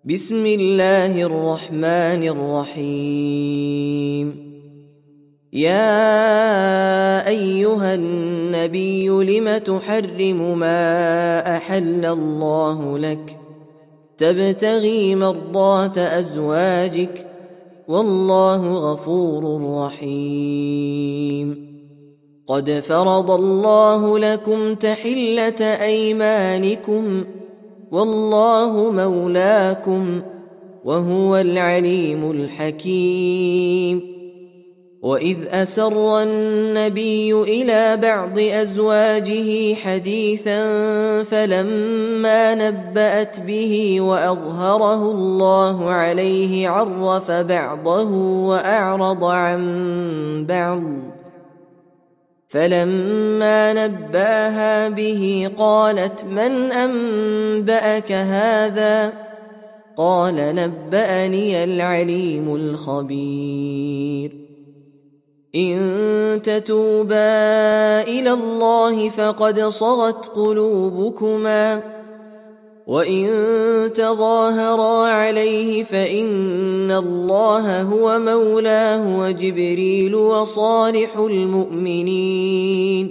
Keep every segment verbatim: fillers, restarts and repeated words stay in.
بسم الله الرحمن الرحيم. يا أيها النبي لم تحرم ما أحل الله لك تبتغي مرضات أزواجك والله غفور رحيم. قد فرض الله لكم تحلة أيمانكم والله مولاكم وهو العليم الحكيم. وإذ أسر النبي إلى بعض أزواجه حديثا فلما نبأت به وأظهره الله عليه عرف بعضه وأعرض عن بعض، فلما نبأها به قالت من أنبأك هذا؟ قال نبأني العليم الخبير. إن تتوبا إلى الله فقد صغت قلوبكما وإن تظاهرا عليه فإن الله هو مولاه وجبريل وصالح المؤمنين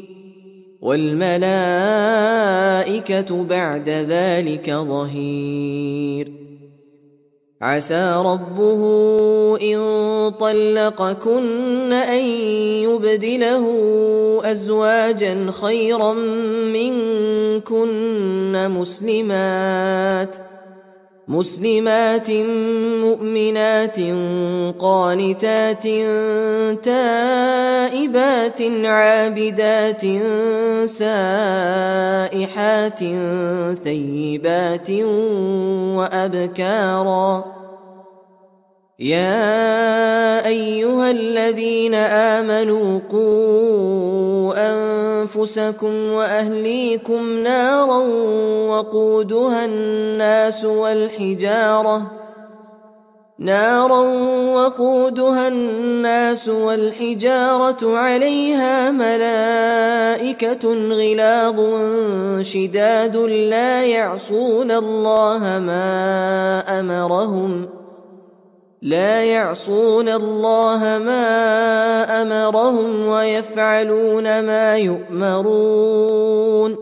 والملائكة بعد ذلك ظهير. عسى ربه إن طلقكن أن يبدله أزواجا خيرا منكن مسلمات مسلمات مؤمنات قانتات تائبات عابدات سائحات ثيبات وأبكارا. يا أيها الذين آمنوا قوا أنفسكم وأهليكم نارا وقودها الناس والحجارة نارا وقودها الناس والحجارة عليها ملائكة غلاظ شداد لا يعصون الله ما أمرهم لا يعصون الله ما أمرهم ويفعلون ما يؤمرون.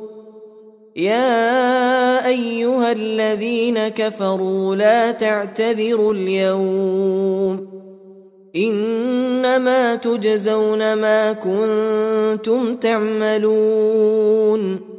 يا أيها الذين كفروا لا تعتذروا اليوم إنما تجزون ما كنتم تعملون.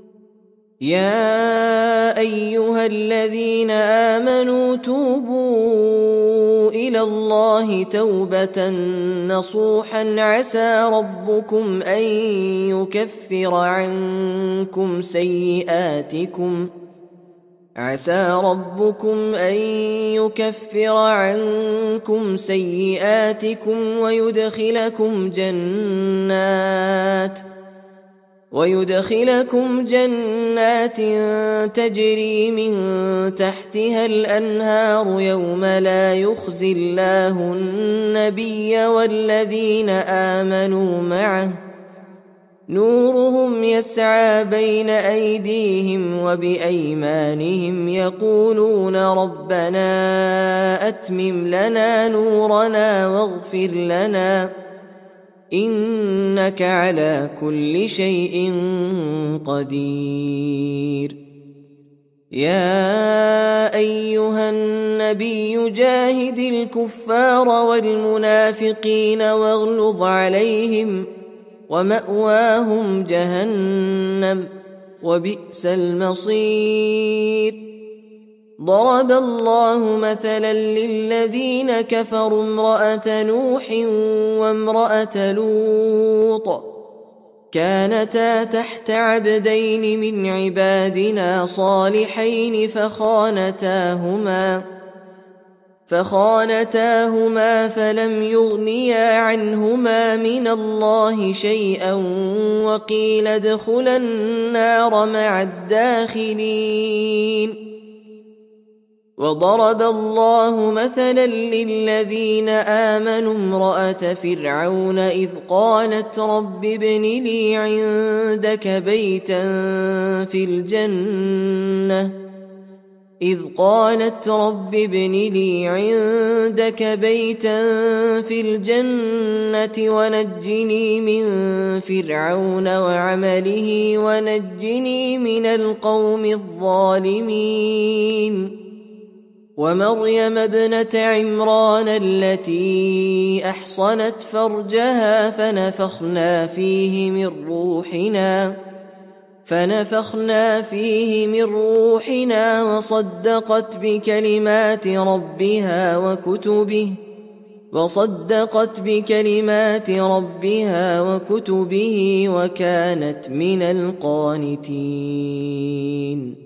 يا أيها الذين آمنوا توبوا إلى الله توبة نصوحا عسى ربكم أن يكفر عنكم سيئاتكم عسى ربكم أن يكفر عنكم سيئاتكم ويدخلكم جنات ويدخلكم جنات تجري من تحتها الأنهار يوم لا يخزي الله النبي والذين آمنوا معه نورهم يسعى بين أيديهم وبأيمانهم يقولون ربنا أتمم لنا نورنا واغفر لنا إنك على كل شيء قدير. يا أيها النبي جاهد الكفار والمنافقين واغلظ عليهم ومأواهم جهنم وبئس المصير. ضرب الله مثلا للذين كفروا امرأة نوح وامرأة لوط كانتا تحت عبدين من عبادنا صالحين فخانتاهما فخانتاهما فلم يغنيا عنهما من الله شيئا وقيل ادخلا النار مع الداخلين. وضرب الله مثلا للذين آمنوا امرأة فرعون إذ قالت رب ابن لي عندك بيتا في الجنة إذ قالت رب ابن لي عندك بيتا في الجنة ونجني من فرعون وعمله ونجني من القوم الظالمين ومريم ابنة عمران التي أحصنت فرجها فنفخنا فيه من روحنا فنفخنا فيه من روحنا وصدقت بكلمات ربها وكتبه وصدقت بكلمات ربها وكتبه وكانت من القانتين